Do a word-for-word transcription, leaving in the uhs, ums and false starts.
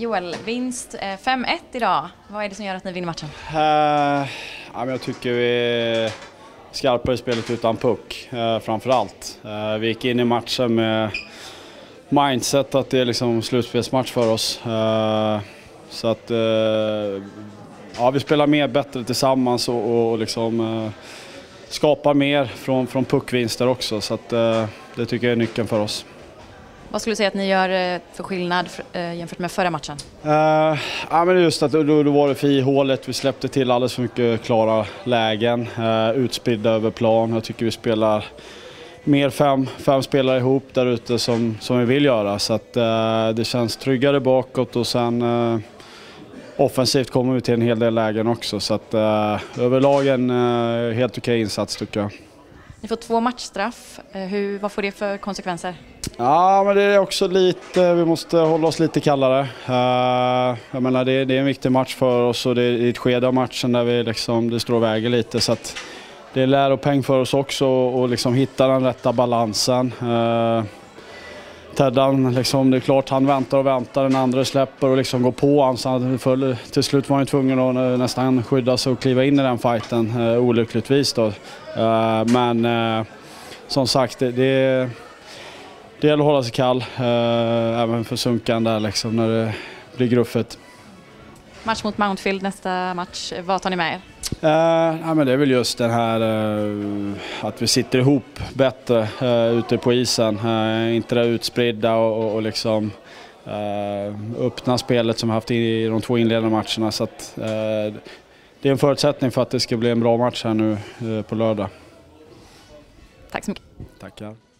Joel, vinst eh, fem ett idag. Vad är det som gör att ni vinner matchen? Uh, ja, men jag tycker vi är skarpare i spelet utan puck, uh, framförallt. Uh, vi gick in i matchen med mindset att det är liksom slutspelsmatch för oss. Uh, så att uh, ja, vi spelar mer bättre tillsammans och, och liksom, uh, skapar mer från, från puckvinster också. Så att, uh, det tycker jag är nyckeln för oss. Vad skulle du säga att ni gör för skillnad jämfört med förra matchen? Uh, ja, men just att då, då var det för ihålet. Vi släppte till alldeles för mycket klara lägen. Uh, utspridda över plan. Jag tycker vi spelar mer fem, fem spelare ihop där ute som, som vi vill göra. Så att, uh, det känns tryggare bakåt och sen uh, offensivt kommer vi till en hel del lägen också. Så att, uh, överlag en uh, helt okej insats tycker jag. Ni får två matchstraff. Hur, vad får det för konsekvenser? Ja, men det är också lite, vi måste hålla oss lite kallare. Uh, jag menar, det, det är en viktig match för oss och det är ett skede av matchen där vi liksom, det står och väger lite. Så att det är läropeng för oss också och liksom hitta den rätta balansen. Uh, Teddan, liksom, det är klart han väntar och väntar, den andra släpper och liksom går på han. Så för, till slut var han tvungen att nästan skydda sig och kliva in i den fighten, uh, olyckligtvis då. Uh, men uh, som sagt, det, det, det gäller att hålla sig kall, uh, även för sunkan där liksom, när det blir gruffet. Match mot Mountfield nästa match, vad tar ni med er? Uh, ja, men det är väl just den här uh, att vi sitter ihop bättre uh, ute på isen, uh, inte det utspridda och, och, och liksom uh, öppna spelet som vi haft i de två inledande matcherna. Så att, uh, det är en förutsättning för att det ska bli en bra match här nu uh, på lördag. Tack så mycket. Tackar.